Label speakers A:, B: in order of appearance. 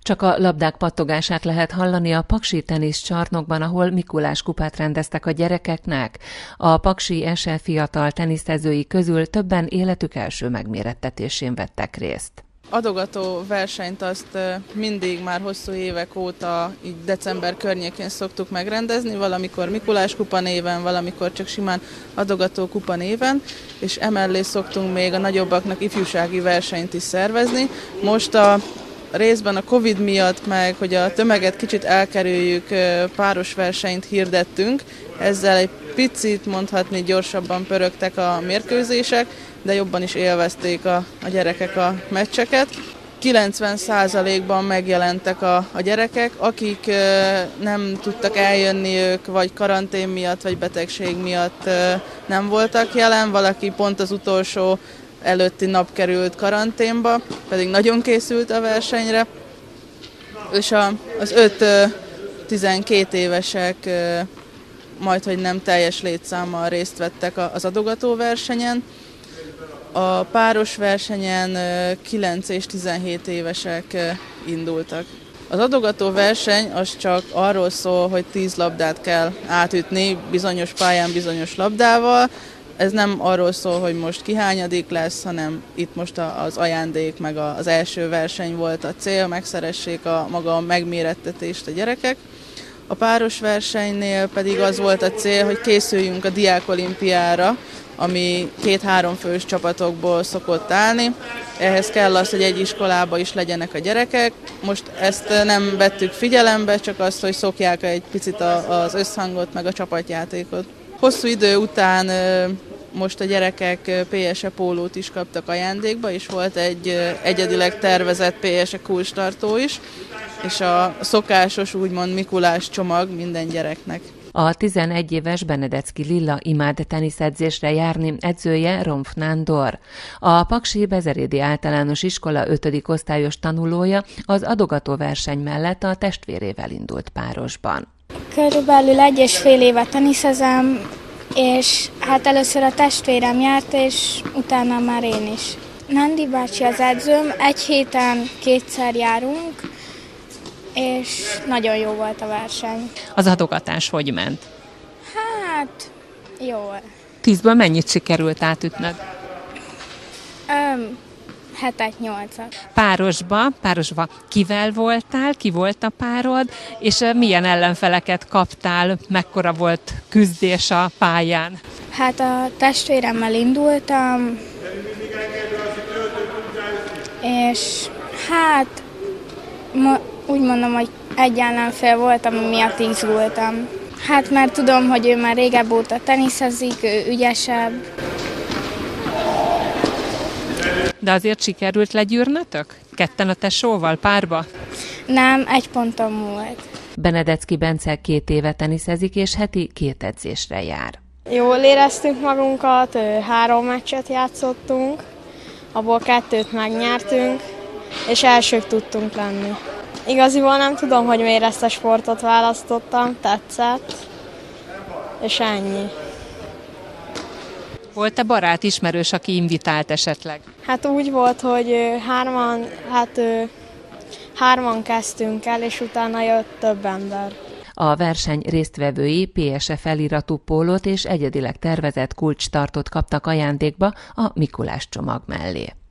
A: Csak a labdák pattogását lehet hallani a Paksi teniszcsarnokban, ahol Mikulás kupát rendeztek a gyerekeknek. A paksi SL fiatal teniszezői közül többen életük első megmérettetésén vettek részt.
B: Adogató versenyt azt mindig már hosszú évek óta így december környékén szoktuk megrendezni, valamikor Mikulás kupa néven, valamikor csak simán adogató kupa néven, és emellé szoktunk még a nagyobbaknak ifjúsági versenyt is szervezni. Most a részben a Covid miatt, meg hogy a tömeget kicsit elkerüljük, páros versenyt hirdettünk, ezzel egy picit mondhatni gyorsabban pörögtek a mérkőzések, de jobban is élvezték a gyerekek a meccseket. 90%-ban megjelentek a gyerekek, akik nem tudtak eljönni, ők vagy karantén miatt, vagy betegség miatt nem voltak jelen, valaki pont az utolsó előtti nap került karanténba, pedig nagyon készült a versenyre, és az 5-12 évesek majdhogy nem teljes létszámmal részt vettek az adogató versenyen. A páros versenyen 9 és 17 évesek indultak. Az adogató verseny az csak arról szól, hogy 10 labdát kell átütni bizonyos pályán, bizonyos labdával. Ez nem arról szól, hogy most ki hányadik lesz, hanem itt most az ajándék, meg az első verseny volt a cél, megszeressék a maga megmérettetést a gyerekek. A páros versenynél pedig az volt a cél, hogy készüljünk a diákolimpiára, ami 2-3 fős csapatokból szokott állni. Ehhez kell az, hogy egy iskolába is legyenek a gyerekek. Most ezt nem vettük figyelembe, csak azt, hogy szokják egy picit az összhangot, meg a csapatjátékot. Hosszú idő után most a gyerekek PSE pólót is kaptak ajándékba, és volt egy egyedileg tervezett PSE kulcstartó is, és a szokásos úgymond Mikulás csomag minden gyereknek.
A: A 11 éves Benedecki Lilla imád teniszedzésre járni, edzője Romf Nándor. A Paksi Bezerédi Általános Iskola 5. osztályos tanulója az adogató verseny mellett a testvérével indult párosban.
C: Körülbelül 1,5 éve teniszezem, és hát először a testvérem járt, és utána már én is. Nandi bácsi az edzőm, egy héten 2-szer járunk, és nagyon jó volt a verseny.
A: Az adogatás hogy ment?
C: Hát, jól.
A: 10-ből mennyit sikerült átütnöd?
C: 7-8-at.
A: Párosba kivel voltál, ki volt a párod, és milyen ellenfeleket kaptál, mekkora volt küzdés a pályán?
C: Hát a testvéremmel indultam, és hát úgy mondom, hogy egy ellenfél volt, ami miatt izgultam. Hát mert tudom, hogy ő már régebb óta teniszezik, ő ügyesebb.
A: De azért sikerült legyűrnötök? Ketten a tesóval párba?
C: Nem, 1 pontom volt.
A: Benedecki Bence 2 éve teniszezik, és heti 2 edzésre jár.
D: Jól éreztünk magunkat, 3 meccset játszottunk, abból 2-t megnyertünk, és elsők tudtunk lenni. Igaziból nem tudom, hogy miért ezt a sportot választottam, tetszett, és ennyi.
A: Volt-e barát, ismerős, aki invitált esetleg?
D: Hát úgy volt, hogy hárman kezdtünk el, és utána jött több ember.
A: A verseny résztvevői PSE feliratú pólót és egyedileg tervezett kulcstartót kaptak ajándékba a Mikulás csomag mellé.